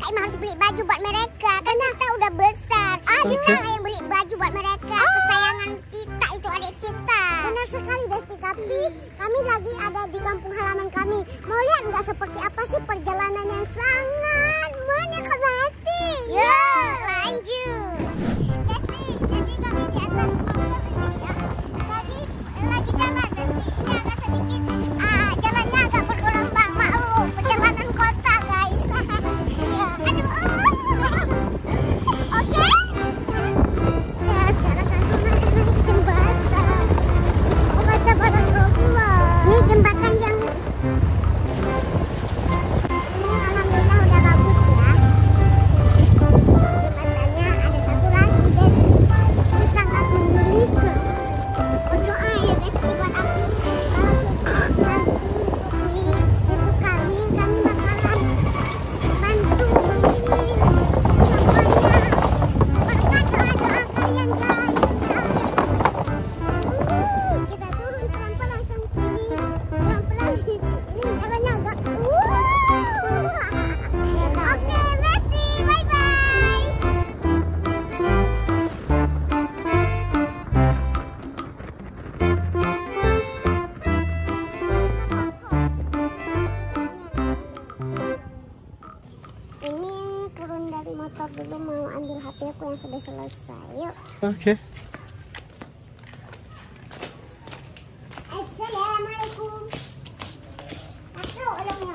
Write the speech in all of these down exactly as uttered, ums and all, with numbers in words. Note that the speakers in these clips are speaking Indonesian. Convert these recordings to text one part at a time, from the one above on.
Im harus beli baju buat mereka. Kan kita udah besar. Ah, Okay. Dimana yang beli baju buat mereka? Kesayangan kita itu adik kita. Benar sekali Besti. Tapi kami lagi ada di kampung halaman kami. Mau lihat nggak seperti apa sih perjalanan yang sangat menyakiti? Ya, lanjut. Besti, jadi kami di atas motor ini ya. Lagi lagi jalan Besti. Ini agak sedikit. Ah, jalannya agak bergelombang. Maklum, perjalanan kota guys. Aduh. Oke. Ya, sekarang kami naik naik jembatan. Jembatan Barangkokula. Ini jembatan yang ini alhamdulillah udah bagus ya. Jembatannya ada satu lagi Besti. Itu sangat menyulitkan. Oh, doa ya Besti buat aku. Kalau sukses lagi di buku kami, kami bakalan bantu ini. Pokoknya berkat doa-doa kalian guys. Uh, kita turun pelan-pelan langsung kiri. Pelan-pelan. Ini jalannya agak. Uh. Oke Besti, bye-bye. Ini turun dari motor dulu, mau ambil H P aku yang sudah selesai. Yuk. Oke. Assalamualaikum. Masuk orangnya.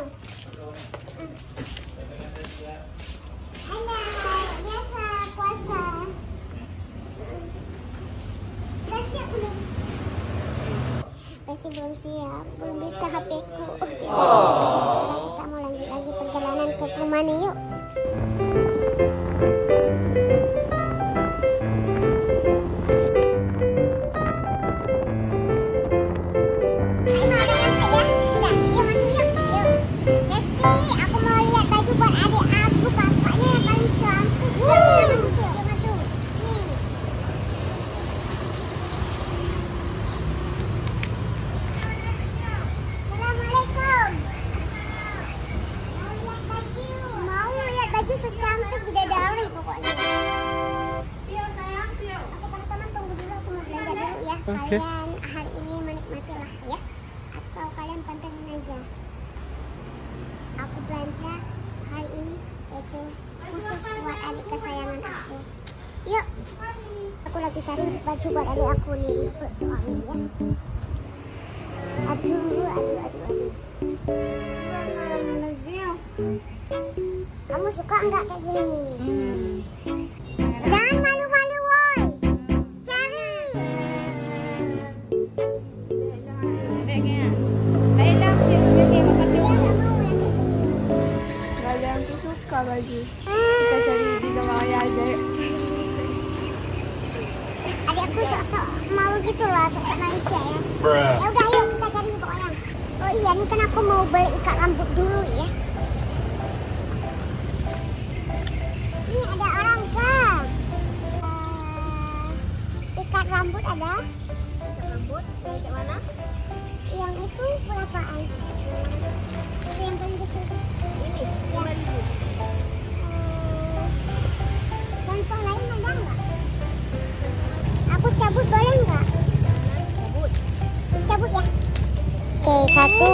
Halo, biasa puasa. Udah siap belum? Pasti belum siap, belum bisa H P ku. Oh, tidak. Sekarang kita mau lanjut lagi perjalanan ke perumahan yuk. Aku mau lihat baju buat adik aku, bapaknya yang paling cantik. Yuk, masuk. Sini. Assalamualaikum. Mau lihat baju? Mau lihat baju secantik bidadari pokoknya. Iya sayang, yuk. Oke teman-teman tunggu dulu, aku mau belanja dulu ya. Oke. Kalian hari ini menikmatilah ya. Atau kalian pantengin aja. Aku belanja hari ini itu khusus buat adik kesayangan aku. Yuk, aku lagi cari baju buat adik aku nih untuk soalnya ya. Aduh, aduh, aduh, aduh. Kamu suka nggak kayak gini? Jangan malu-malu, woi. Cari. Dia nggak mau yang kayak gini. Gak ada yang aku suka baju. Kita cari di Lemari aja yuk. Adik aku sok-sok malu gitu loh, sok-sok manja ya. Bruh. Ya udah yuk kita cari pokoknya. Oh iya, ini kan aku mau beli ikat rambut dulu ya. Ini ada orang kah? Uh, ikat rambut ada? Ikat rambut, yang kayak mana? Yang itu berapaan? Itu yang paling kecil. Ini, Ya. lima ribu. Uh, contoh lain ada nggak? Aku cabut boleh nggak? Cabut. Cabut ya. Oke, satu.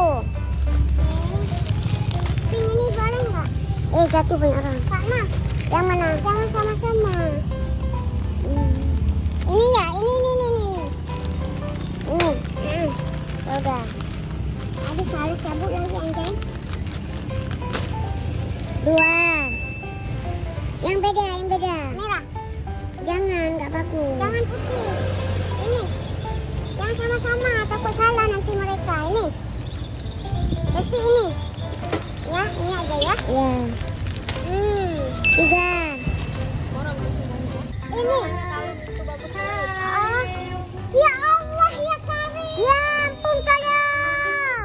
Pink ini boleh nggak? Eh, jatuh banyak orang. Kak, nah. Yang mana? Jangan sama-sama. Hmm. Ini ya, ini, ini, ini, ini. Ini. Nah, ya udah. Aduh, salah cabut lagi anjay. Dua. Yang beda, yang beda. Merah. Jangan, nggak bagus. Jangan putih. Ini. Jangan sama-sama, takut salah nanti mereka. Ini. Pasti ini. Ya, ini aja ya. Ya. Hmm. Tiga. Orang masih banyak. Ini. Oh. Ya Allah, ya Karim. Ya ampun, tolong.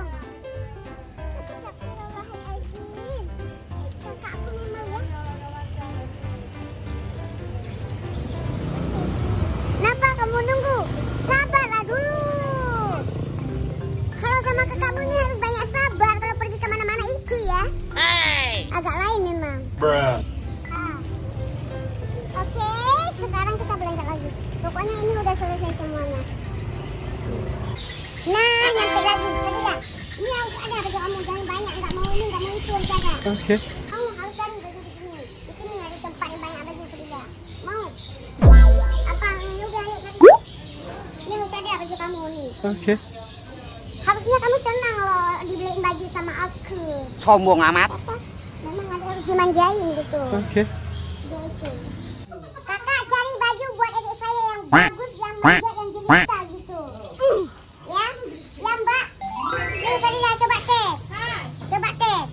Astagfirullahaladzim. Kakak aku memang ya. Kenapa kamu nunggu? Sabarlah dulu. Kalau sama kakakmu ini harus banyak sabar kalau pergi kemana-mana itu ya. Agak lain memang. Bruh. Ah. Oke, sekarang kita belanja lagi. Pokoknya ini udah selesai semuanya. Nah, nyampe lagi, Farida. Ini harus ada baju kamu, jangan banyak, nggak mau ini, nggak mau itu, harus ada. Oke. Okay. Kamu harus cari baju di sini. Di sini ada tempat yang banyak baju, Farida. Mau? Apa? Ya udah, ayo cari. Ini harus ada baju kamu nih. Oke. Okay. Harusnya kamu senang loh dibeliin baju sama aku. Sombong amat. Apa? Memang ada harus dimanjain gitu. Oke. Okay. Dia itu. Kakak cari baju buat adik saya yang bagus, yang manja, yang jelita gitu. Ya, ya Mbak. Ini Farida coba tes. Coba tes.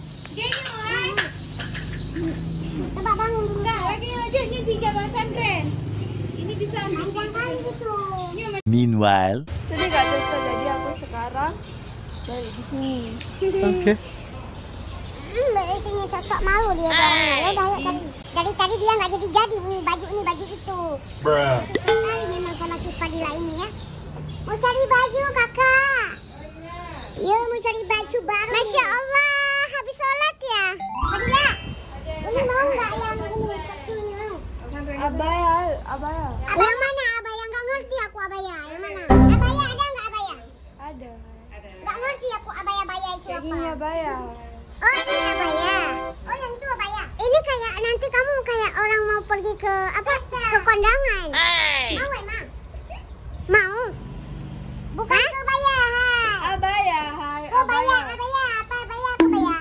Coba bangun dulu. Enggak, lagi bajunya tiga bahasan keren. Ini bisa Panjang kali itu. Meanwhile, Tadi gak cocok, jadi aku sekarang balik di sini. Oke. Okay. Hmm, dari sini sosok malu dia orangnya. Ya udah, yuk tadi. Dari tadi dia nggak jadi-jadi baju ini, baju itu. Bruh. Susah sekali memang sama si Fadila ini ya. Mau cari baju kakak. Iya mau cari baju baru. Masya Allah, habis sholat ya. Fadila, ini mau nggak yang ini kapsulnya mau? Abaya, abaya. Yang mana abaya? Nggak ngerti aku abaya. Yang mana? Abaya ada nggak abaya? Ada. Nggak ngerti aku abaya-abaya itu Kayak apa. gini abaya. Oh ini abaya. Oh yang itu abaya. Ini kayak nanti kamu kayak orang mau pergi ke apa? Ke kondangan. Mau emang? Mau? Bukan ke abaya. Hai. Abaya, hai. Oh abaya, abaya apa abaya? Abaya.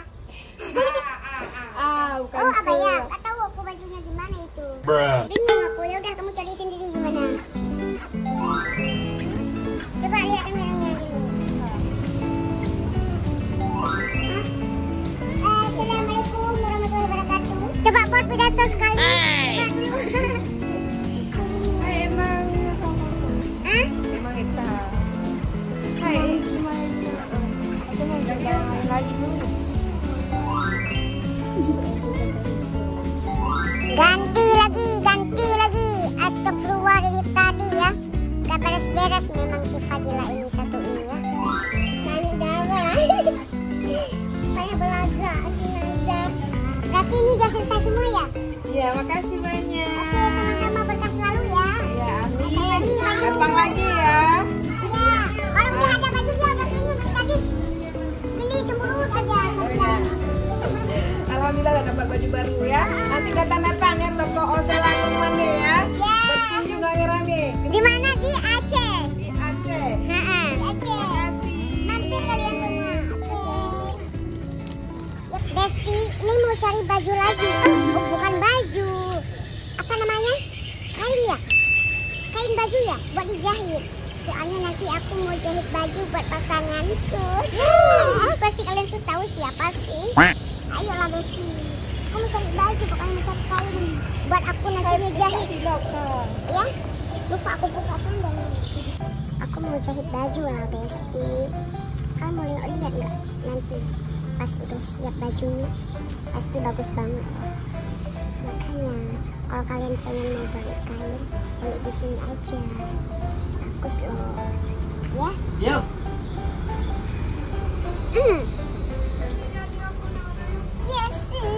Ah, bukan Oh itu. abaya. Gak tahu aku bajunya gimana itu. Bruh. Bingung aku. Ya udah kamu cari sendiri gimana? Coba lihat kameranya dulu. Hah? Assalamualaikum warahmatullahi wabarakatuh. Coba buat pidato sekali. Coba dulu. Hai, emang Hah? emang kita. Hai, gimana ini? Aku mau coba yang lagi dulu. Ganti lagi, ganti lagi. Astagfirullah dari tadi ya. Gak beres-beres memang si Fadila ini satu ini ya. Nani darah. Kayak belaga si Nanda. Berarti ini udah selesai semua ya? Iya, makasih banyak. Oke, sama-sama berkah selalu ya. Ya, amin. Lagi, lagi. Datang lagi ya. Iya. Kalau udah ada baju dia udah senyum dari tadi. Ini cemberut aja Fadila ini. Alhamdulillah udah dapat baju baru ya. Nanti datang-datang ya toko Osela mana ya. Ya. Berkunjung rame-rame. Di mana? Di Aceh. Di Aceh. Ha-ha. Di Aceh. Makasih. Mampir kalian semua. Oke. Ya, Besti, ini mau cari baju lagi. Oh, oh, bukan baju. Apa namanya? Kain ya? Kain baju ya? Buat dijahit. Soalnya nanti aku mau jahit baju buat pasanganku. Oh, pasti kalian tuh tahu siapa sih? Ayolah Besti. Kamu cari baju, pokoknya mau cari kain. Buat aku nanti ngejahit. Di belakang. Ya? Lupa aku buka sandal ini. Aku mau jahit baju lah Besti. Kamu mau lihat lihat nggak nanti pas udah siap bajunya pasti bagus banget. Makanya kalau kalian pengen mau beli kain beli di sini aja. Bagus loh. Ya? Yo. Hmm. Yes.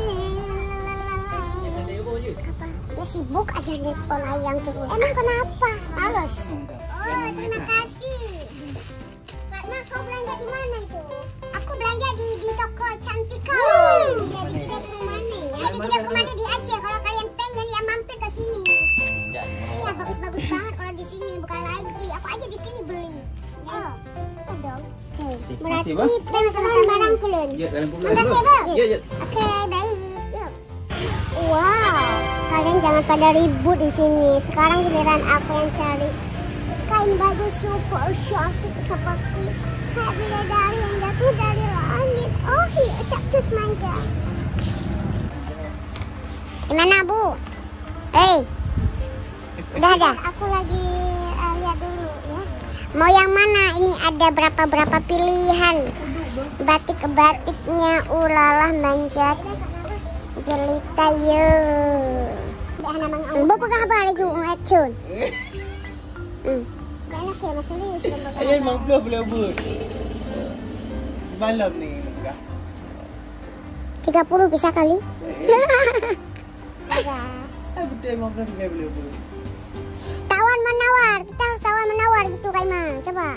Apa? Dia sibuk aja nelfon Ayang terus. Emang kenapa? Males. Oh, terima kasih. Karena kau belanja di mana itu? Aku belanja di di toko Cantika loh. Di Tidak Rumane. Ya, di Tidak Rumane di Aceh. Kalau kalian pengen ya mampir ke sini. Iya, bagus-bagus banget kalau di sini, bukan lagi. Aku aja di sini beli. Oh, apa dong? Oke. Berarti pengen sama-sama rangkulun. Ya, dalam pulang Makasih, dulu. Bang. Iya, iya. Oke, baik. Yuk. Wow, kalian jangan pada ribut di sini. Sekarang giliran aku yang cari kain baju super cantik seperti kayak bidadari yang jatuh dari langit. Oh iya, cactus manja. Gimana Bu? Eh, udah ada. Aku lagi uh, lihat dulu ya. Mau yang mana? Ini ada berapa-berapa pilihan. Batik-batiknya ulalah manjat. Jelita yo. Dah namanya ang. Bapak kabar lagi ang action. Hmm. Enak ya Mas Serius. Ayun, mang blue blue boot. Malam ni. tiga puluh bisa kali. marah. Ah, betul emang belum kayak beli beli. Tawar menawar, kita harus tawar menawar gitu Kak Ima. Coba.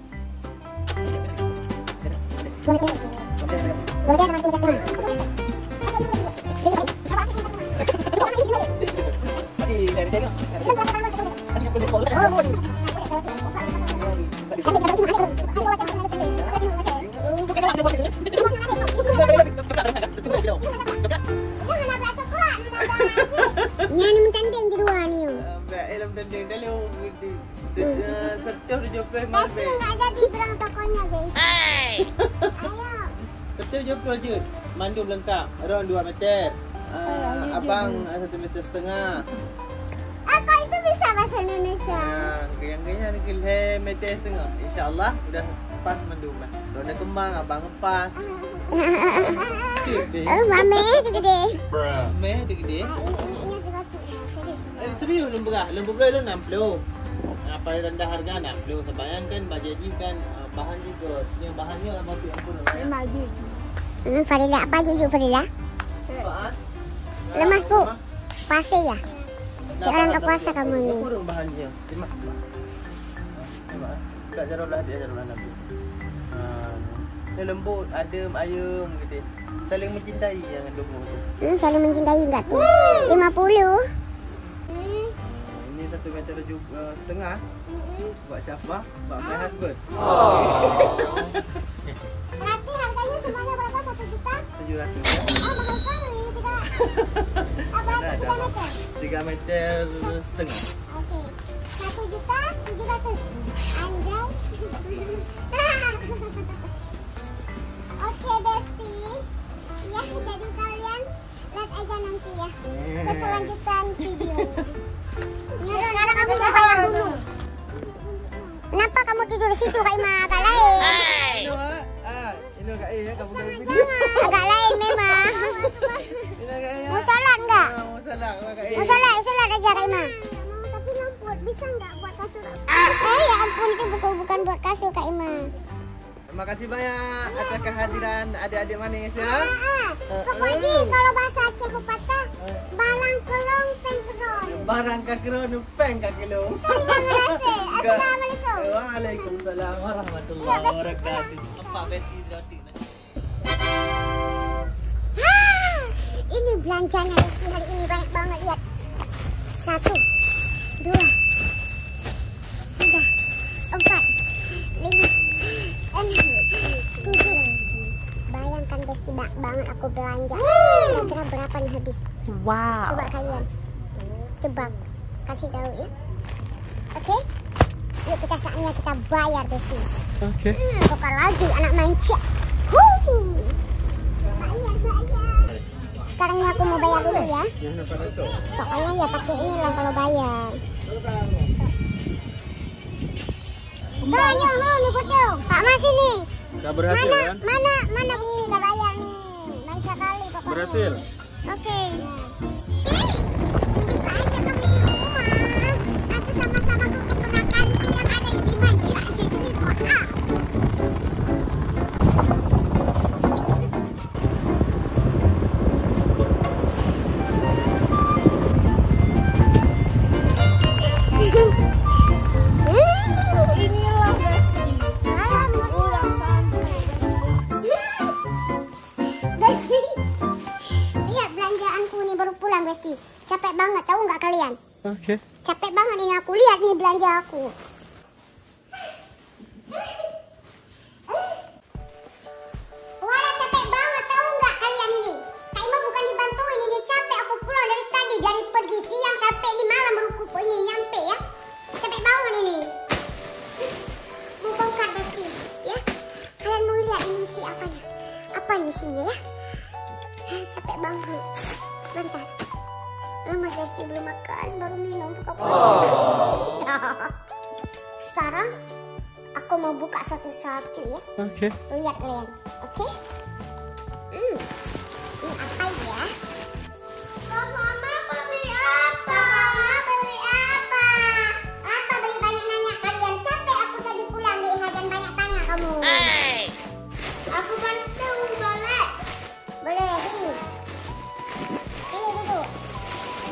Nyanyi mentanding kedua nih. Mbak, elam tanding dalam gitu. Betul jumpa mas Pasti be. nggak jadi berang tokonya guys. Ayo. Betul jumpa je. Mandum lengkap. Around dua meter. Uh, abang satu meter setengah. Apa itu bisa bahasa Indonesia? Yang kayaknya ni meter setengah. InsyaAllah sudah pas mandum. Ronda kembang abang lepas. Sip deh. Oh, mame dia gede. Meh dia gede. Ah, ini ini seratus. Serius. Eh, serius lembu kah? Lembu berai enam puluh. Apa rendah harga enam puluh. Terbayangkan bajet ni kan uh, bahan juga. Yang bahannya apa tu yang pun ya. Maju. Hmm, Farida apa je Farida? Bahan. Lemas bu. Pasir ya? Kayak orang tak puasa kamu ni. Kurang bahannya. Lemas. Lemas. Kak jarulah dia jarulah Nabi. Ah, dia lembut, adem, ayam gitu. Saling mencintai yang lembu tu. Hmm, saling mencintai enggak tuh? lima puluh. Hmm. Ini satu meter juga uh, setengah. Buat Syafah, buat my husband. Berarti harganya semuanya berapa? Satu juta? tujuh ratus. Oh, mahal sekali. Tidak. Ah, berarti tiga meter. tiga meter setengah. Oke. Satu juta tujuh ratus. Anjay. Oke, Besti. Ya, jadi kalian lihat aja nanti ya. Keselanjutan video. Ya, sekarang aku mau bayar dulu. Kenapa kamu tidur di situ, Kak Ima? Agak lain. Ini ah, ini agak eh kamu tahu video. Agak lain memang. Ini agak eh. Mau salat enggak? Mau salat agak eh. Mau salat, salat aja, Kak Ima. Tapi lamput bisa enggak buat kasur? Eh, ya ampun, itu bukan bukan buat kasur, Kak Ima. Terima kasih banyak atas kehadiran adik-adik manis ya. Ah, ah. Pokoknya kalau bahasa Aceh pepatah, balang kelong pengkeron. Barang kakiro nupeng kakilo. Terima kasih. Assalamualaikum. Waalaikumsalam warahmatullahi wabarakatuh. Apa beti roti? Ah, ini belanjanya Rizky hari ini banyak banget, lihat. Satu, dua, tiga, empat, lima, enam, tujuh. Bayangkan Besti, banyak banget aku belanja. Kira-kira berapa nih habis? Wow. Coba kalian tebak, kasih tahu ya. Oke? Yuk kita saatnya kita bayar Besti. Oke. Hmm, tukar lagi anak manja. Huh. Bayar, bayar. Sekarang ini aku mau bayar dulu ya. Pokoknya ya pakai ini lah kalau bayar. Tanya, oh, nih foto. Pak Mas ini. Gak berhasil Mana, kan? mana, mana nih gak bayar nih. Manja kali pokoknya. Berhasil. Oke. Ih, bisa aja kamu di rumah. Nanti sama-sama ke keponakanku yang ada di Manja. Jadi di kota. Inilah Besti. Besti, lihat belanjaanku nih baru pulang Besti. Capek banget, tahu nggak kalian? Oke. Capek banget ini aku, lihat nih belanja aku. Wah, capek banget, tahu nggak kalian ini? Kak Ima bukan dibantuin, ini capek aku pulang dari tadi, dari pergi siang sampai di malam baru aku ini nyampe ya. Capek banget ini. Mau bongkar Besti, ya? Kalian mau lihat ini isi apanya? Apa nih isinya ya? Capek banget. Bentar. Lama Besti belum makan, baru minum buka puasa. Sekarang aku mau buka satu-satu ya. Oke. Lihat kalian, oke? Hmm. Ini apa ya? Mama beli apa? Mama beli apa? Apa beli banyak nanya kalian? Capek aku tadi pulang di Hajan banyak tanya kamu. Aku bantu boleh. Boleh, sini. Sini duduk.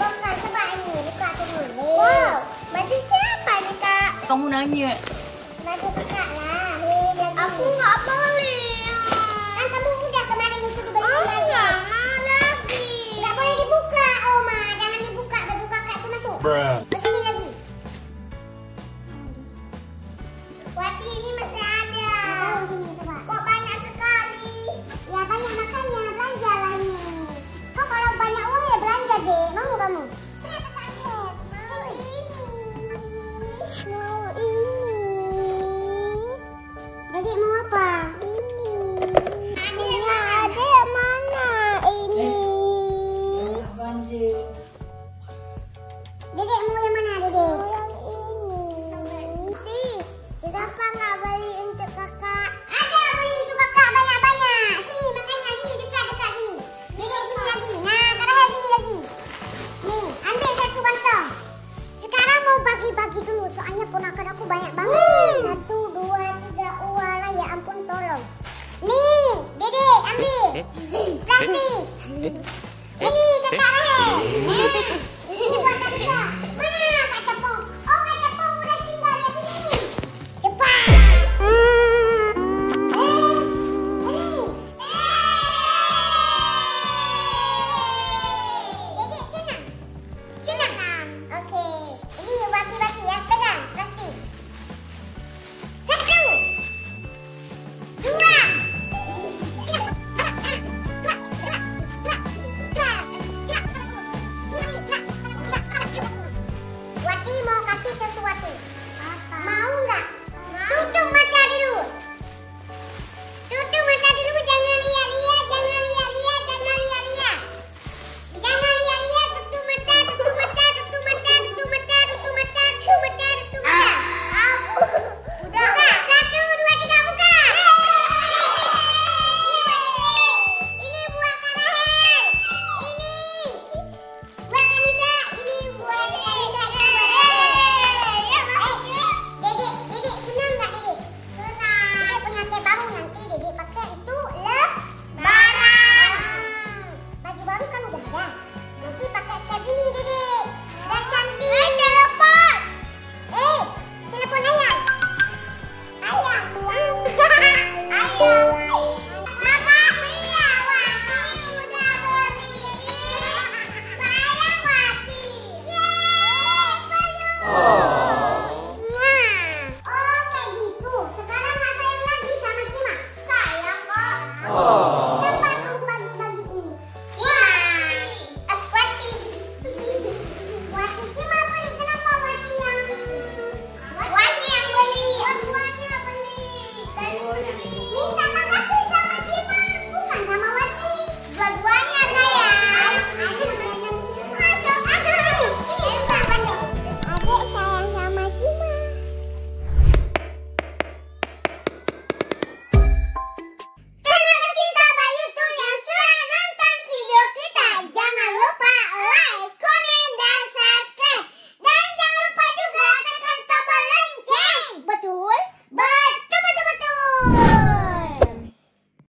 Plastik. Ini kakak Rahel.